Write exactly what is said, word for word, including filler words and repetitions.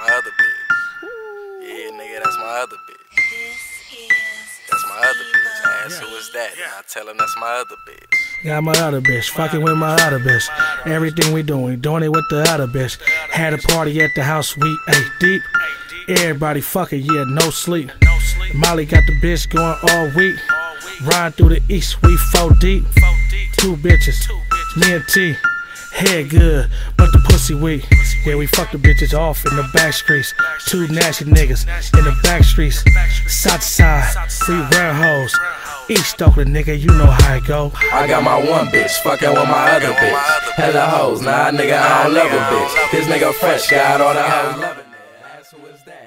my other bitch. Yeah, nigga, that's my other bitch. That's my other bitch. I ask who is that, and I tell him that's my other bitch. Got my other bitch, fucking with my other bitch. Everything we doing, we doing it with the other bitch. Had a party at the house, we ate deep. Everybody fucking, yeah, no sleep. Molly got the bitch going all week. Riding through the east, we four deep. Two bitches, me and T. Head good, but the pussy weak. Yeah, we fuck the bitches off in the back streets. Two nasty niggas in the back streets. Side to side, we run hoes. East Oakland, nigga, you know how it go. I got my one bitch, fucking with my other bitch. Hella hoes, nah nigga, I don't love a bitch. This nigga fresh, got all the hoes loving.